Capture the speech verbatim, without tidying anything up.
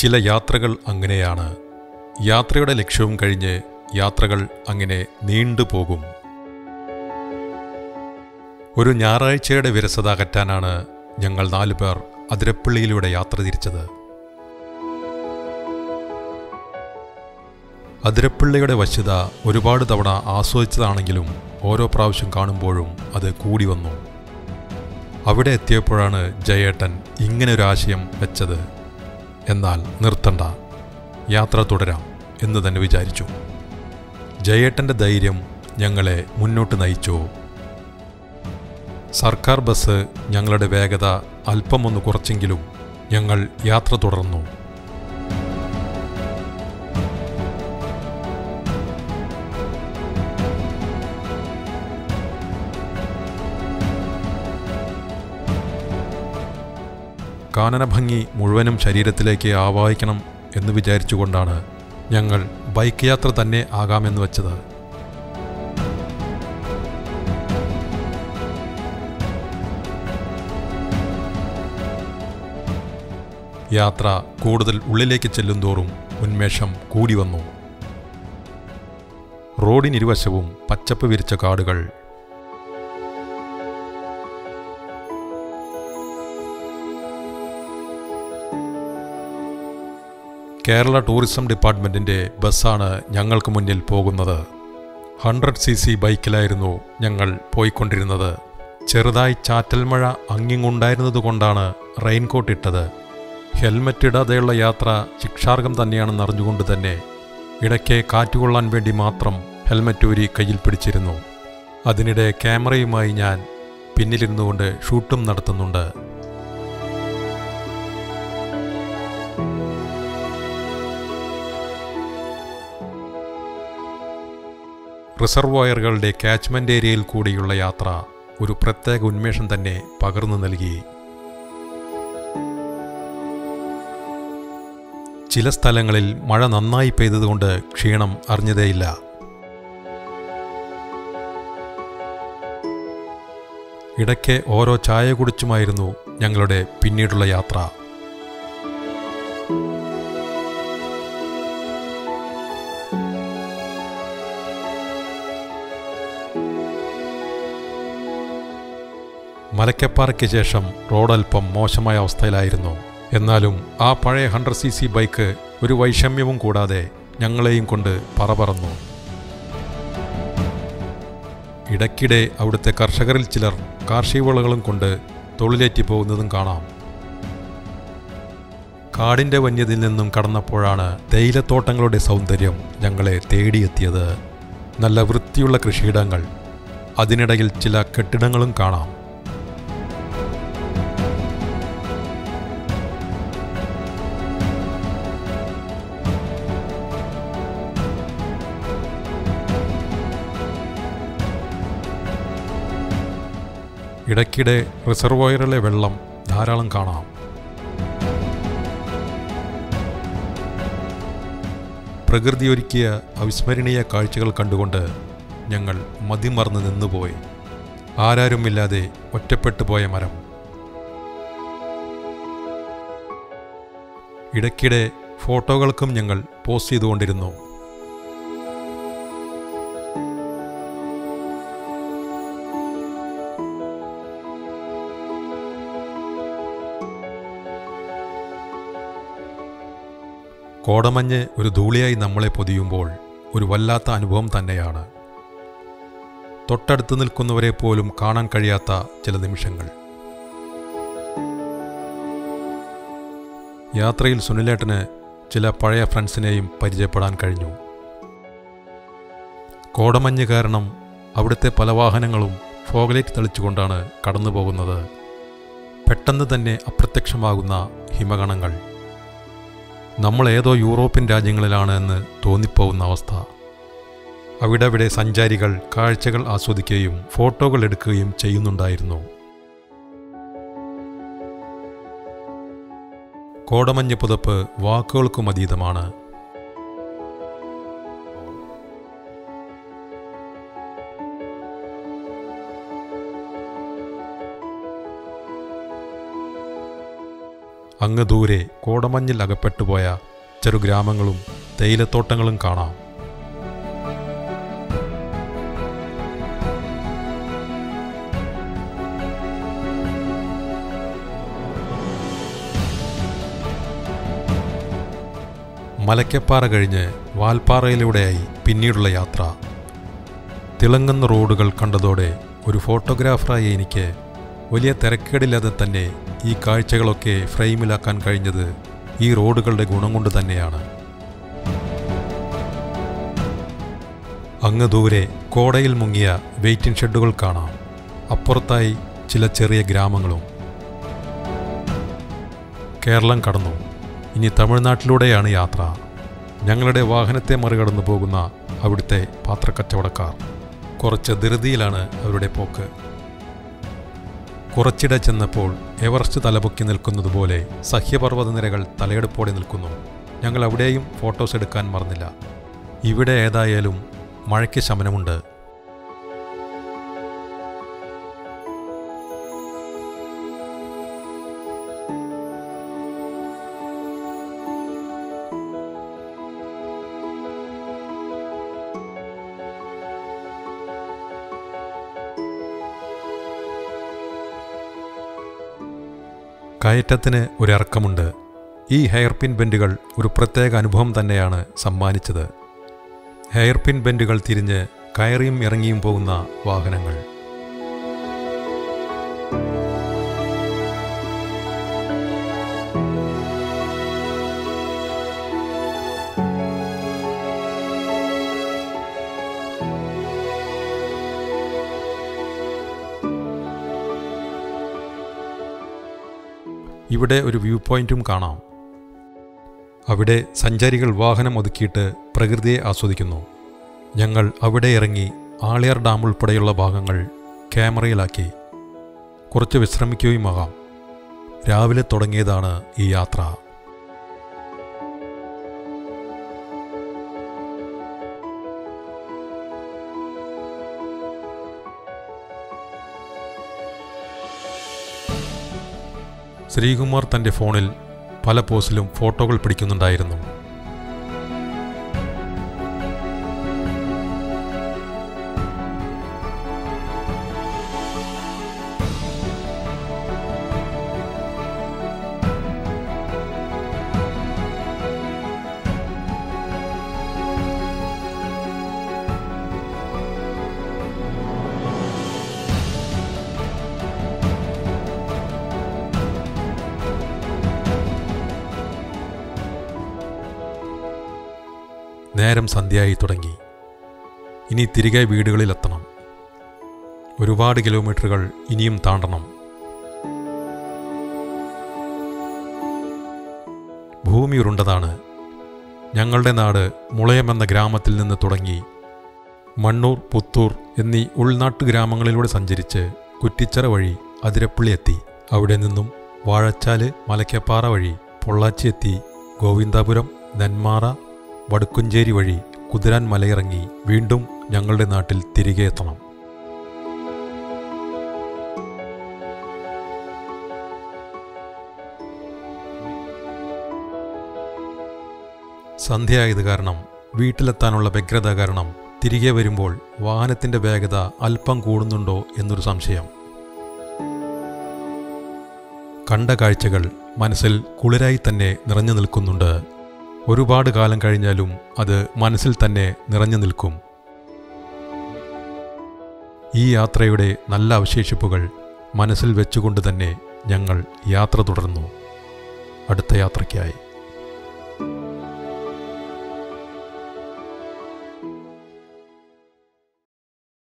ചില യാത്രകൾ അങ്ങനെയാണ്. യാത്രയുടെ ലക്ഷ്യവും കഴിഞ്ഞ് യാത്രകൾ അങ്ങനെ നീണ്ടുപോകും. ഒരു ഞായറാഴ്ചയുടെ വിരസത അകറ്റാനാണ് ഞങ്ങൾ നാലുപേർ അതിരപ്പള്ളിയിലൂടെ യാത്ര തിരിച്ചത്. അതിരപ്പള്ളിയുടെ വശ്യത ഒരുപാട് തവണ ആസ്വദിച്ചതാണെങ്കിലും ഓരോ പ്രാവശ്യം കാണുമ്പോഴും അത് കൂടി വന്നു. അവിടെ എത്തിയപ്പോഴാണ് ജയേട്ടൻ ഇങ്ങനൊരാശയം വെച്ചത്. എന്നാൽ നിർത്തണ്ട, യാത്ര തുടരാം എന്ന് തന്നെ വിചാരിച്ചു. ജയേട്ടൻ്റെ ധൈര്യം ഞങ്ങളെ മുന്നോട്ട് നയിച്ചു. സർക്കാർ ബസ് ഞങ്ങളുടെ വേഗത അല്പമൊന്ന് കുറച്ചെങ്കിലും ഞങ്ങൾ യാത്ര തുടർന്നു. കാനനഭംഗി മുഴുവനും ശരീരത്തിലേക്ക് ആവാഹിക്കണം എന്ന് വിചാരിച്ചുകൊണ്ടാണ് ഞങ്ങൾ ബൈക്ക് യാത്ര തന്നെ ആകാമെന്ന് വച്ചത്. യാത്ര കൂടുതൽ ഉള്ളിലേക്ക് ചെല്ലുന്തോറും ഉന്മേഷം കൂടി വന്നു. റോഡിനിരുവശവും പച്ചപ്പ് വിരിച്ച കാടുകൾ. കേരള ടൂറിസം ഡിപ്പാർട്ട്മെൻറ്റിൻ്റെ ബസ്സാണ് ഞങ്ങൾക്ക് മുന്നിൽ പോകുന്നത്. ഹൺഡ്രഡ് സി സി ബൈക്കിലായിരുന്നു ഞങ്ങൾ പോയിക്കൊണ്ടിരുന്നത്. ചെറുതായി ചാറ്റൽ മഴ അങ്ങിങ്ങുണ്ടായിരുന്നതുകൊണ്ടാണ് റെയിൻകോട്ട് ഇട്ടത്. ഹെൽമറ്റ് ഇടാതെയുള്ള യാത്ര ശിക്ഷാർഹം തന്നെയാണെന്ന് അറിഞ്ഞുകൊണ്ട് തന്നെ ഇടയ്ക്ക് കാറ്റുകൊള്ളാൻ വേണ്ടി മാത്രം ഹെൽമറ്റ് ഊരി കയ്യിൽ പിടിച്ചിരുന്നു. അതിനിടെ ക്യാമറയുമായി ഞാൻ പിന്നിലിരുന്നുകൊണ്ട് ഷൂട്ടും നടത്തുന്നുണ്ട്. റിസർവോയറുകളുടെ ക്യാച്ച്മെൻ്റ് ഏരിയയിൽ കൂടിയുള്ള യാത്ര ഒരു പ്രത്യേക ഉന്മേഷം തന്നെ പകർന്നു നൽകി. ചില സ്ഥലങ്ങളിൽ മഴ നന്നായി പെയ്തതുകൊണ്ട് ക്ഷീണം അറിഞ്ഞതേയില്ല. ഇടയ്ക്ക് ഓരോ ചായ കുടിച്ചുമായിരുന്നു ഞങ്ങളുടെ പിന്നീടുള്ള യാത്ര. മലക്കപ്പാറയ്ക്ക് ശേഷം റോഡൽപ്പം മോശമായ അവസ്ഥയിലായിരുന്നു. എന്നാലും ആ പഴയ ഹൺഡ്രഡ് സി സി ബൈക്ക് ഒരു വൈഷമ്യവും കൂടാതെ ഞങ്ങളെയും കൊണ്ട് പറപറന്നു. ഇടയ്ക്കിടെ അവിടുത്തെ കർഷകരിൽ ചിലർ കാർഷിക വിളകളും കൊണ്ട് തൊഴിലേറ്റി പോകുന്നതും കാണാം. കാടിൻ്റെ വന്യതയിൽ നിന്നും കടന്നപ്പോഴാണ് തേയിലത്തോട്ടങ്ങളുടെ സൗന്ദര്യം ഞങ്ങളെ തേടിയെത്തിയത്. നല്ല വൃത്തിയുള്ള കൃഷിയിടങ്ങൾ, അതിനിടയിൽ ചില കെട്ടിടങ്ങളും കാണാം. ഇടയ്ക്കിടെ റിസർവോയറിലെ വെള്ളം ധാരാളം കാണാം. പ്രകൃതി ഒരുക്കിയ അവിസ്മരണീയ കാഴ്ചകൾ കണ്ടുകൊണ്ട് ഞങ്ങൾ മതിമറന്ന് നിന്നുപോയി. ആരാരുമില്ലാതെ ഒറ്റപ്പെട്ടു പോയ മരം. ഇടയ്ക്കിടെ ഫോട്ടോകൾക്കും ഞങ്ങൾ പോസ്റ്റ് ചെയ്തുകൊണ്ടിരുന്നു. കോടമഞ്ഞ് ഒരു ധൂളിയായി നമ്മളെ പൊതിയുമ്പോൾ ഒരു വല്ലാത്ത അനുഭവം തന്നെയാണ്. തൊട്ടടുത്ത് നിൽക്കുന്നവരെ പോലും കാണാൻ കഴിയാത്ത ചില നിമിഷങ്ങൾ. യാത്രയിൽ സുനിലേട്ടന് ചില പഴയ ഫ്രണ്ട്സിനെയും പരിചയപ്പെടാൻ കഴിഞ്ഞു. കോടമഞ്ഞ് കാരണം അവിടുത്തെ പല വാഹനങ്ങളും ഫോഗ്ലൈറ്റ് തെളിച്ചുകൊണ്ടാണ് കടന്നു പോകുന്നത്. പെട്ടെന്ന് തന്നെ അപ്രത്യക്ഷമാകുന്ന ഹിമഗണങ്ങൾ. നമ്മളേതോ യൂറോപ്യൻ രാജ്യങ്ങളിലാണ് എന്ന് തോന്നിപ്പോകുന്ന അവസ്ഥ. അവിടെവിടെ സഞ്ചാരികൾ കാഴ്ചകൾ ആസ്വദിക്കുകയും ഫോട്ടോകൾ എടുക്കുകയും ചെയ്യുന്നുണ്ടായിരുന്നു. കോടമഞ്ഞ് പുതപ്പ് വാക്കുകൾക്കും അതീതമാണ്. അങ്ങ് ദൂരെ കോടമഞ്ഞിൽ അകപ്പെട്ടുപോയ ചെറുഗ്രാമങ്ങളും തേയിലത്തോട്ടങ്ങളും കാണാം. മലക്കപ്പാറ കഴിഞ്ഞ് വാൽപ്പാറയിലൂടെയായി പിന്നീടുള്ള യാത്ര. തിളങ്ങുന്ന റോഡുകൾ കണ്ടതോടെ ഒരു ഫോട്ടോഗ്രാഫറായി എനിക്ക് വലിയ തിരക്കേടില്ലാതെ തന്നെ ഈ കാഴ്ചകളൊക്കെ ഫ്രെയിമിലാക്കാൻ കഴിഞ്ഞത് ഈ റോഡുകളുടെ ഗുണം കൊണ്ട് തന്നെയാണ്. അങ്ങ് ദൂരെ കോടയിൽ മുങ്ങിയ വെയിറ്റിംഗ് ഷെഡുകൾ കാണാം. അപ്പുറത്തായി ചില ചെറിയ ഗ്രാമങ്ങളും. കേരളം കടന്നു. ഇനി തമിഴ്നാട്ടിലൂടെയാണ് യാത്ര. ഞങ്ങളുടെ വാഹനത്തെ മറികടന്നു പോകുന്ന അവിടുത്തെ പാത്രക്കച്ചവടക്കാർ. കുറച്ച് ധൃതിയിലാണ് അവരുടെ പോക്ക്. കുറച്ചിടെ ചെന്നപ്പോൾ എവറസ്റ്റ് തലപൊക്കി നിൽക്കുന്നതുപോലെ സഹ്യപർവ്വത നിരകൾ തലയെടുപ്പോടെ നിൽക്കുന്നു. ഞങ്ങൾ അവിടെയും ഫോട്ടോസ് എടുക്കാൻ മറന്നില്ല. ഇവിടെ ഏതായാലും മഴയ്ക്ക് ശമനമുണ്ട്. കയറ്റത്തിന് ഒരിറക്കമുണ്ട്. ഈ ഹെയർപിൻ ബെൻഡുകൾ ഒരു പ്രത്യേക അനുഭവം തന്നെയാണ് സമ്മാനിച്ചത്. ഹെയർപിൻ ബെൻഡുകൾ തിരിഞ്ഞ് കയറിയും ഇറങ്ങിയും പോകുന്ന വാഹനങ്ങൾ. ഇവിടെ ഒരു വ്യൂ പോയിന്റും കാണാം. അവിടെ സഞ്ചാരികൾ വാഹനം ഒതുക്കിയിട്ട് പ്രകൃതിയെ ആസ്വദിക്കുന്നു. ഞങ്ങൾ അവിടെ ഇറങ്ങി ആളിയാർ ഡാം ഉൾപ്പെടെയുള്ള ഭാഗങ്ങൾ ക്യാമറയിലാക്കി കുറച്ച് വിശ്രമിക്കുകയുമാകാം. രാവിലെ തുടങ്ങിയതാണ് ഈ യാത്ര. ശ്രീകുമാർ തൻ്റെ ഫോണിൽ പല പോസിലും ഫോട്ടോകൾ പിടിക്കുന്നുണ്ടായിരുന്നു. നേരം സന്ധ്യയായി തുടങ്ങി. ഇനി തിരികെ വീടുകളിലെത്തണം. ഒരുപാട് കിലോമീറ്ററുകൾ ഇനിയും താണ്ടണം. ഭൂമി ഉരുണ്ടതാണ്. ഞങ്ങളുടെ നാട് മുളയം എന്ന ഗ്രാമത്തിൽ നിന്ന് തുടങ്ങി മണ്ണൂർ, പുത്തൂർ എന്നീ ഉൾനാട്ടു ഗ്രാമങ്ങളിലൂടെ സഞ്ചരിച്ച് കുറ്റിച്ചിറ വഴി അതിരപ്പള്ളി എത്തി. അവിടെ നിന്നും വാഴച്ചാല്, മലക്കപ്പാറ വഴി പൊള്ളാച്ചി എത്തി ഗോവിന്ദാപുരം, നെന്മാറ, വടുക്കുംചേരി വഴി കുതിരാൻ മലയിറങ്ങി വീണ്ടും ഞങ്ങളുടെ നാട്ടിൽ തിരികെ എത്തണം. സന്ധ്യയായത് കാരണം, വീട്ടിലെത്താനുള്ള വ്യഗ്രത കാരണം തിരികെ വരുമ്പോൾ വാഹനത്തിൻ്റെ വേഗത അല്പം കൂടുന്നുണ്ടോ എന്നൊരു സംശയം. കണ്ട കാഴ്ചകൾ മനസ്സിൽ കുളിരായി തന്നെ നിറഞ്ഞു നിൽക്കുന്നുണ്ട്. ഒരുപാട് കാലം കഴിഞ്ഞാലും അത് മനസ്സിൽ തന്നെ നിറഞ്ഞു നിൽക്കും. ഈ യാത്രയുടെ നല്ല അവശേഷിപ്പുകൾ മനസ്സിൽ വെച്ചുകൊണ്ട് തന്നെ ഞങ്ങൾ യാത്ര തുടർന്നു. അടുത്ത യാത്രയ്ക്കായി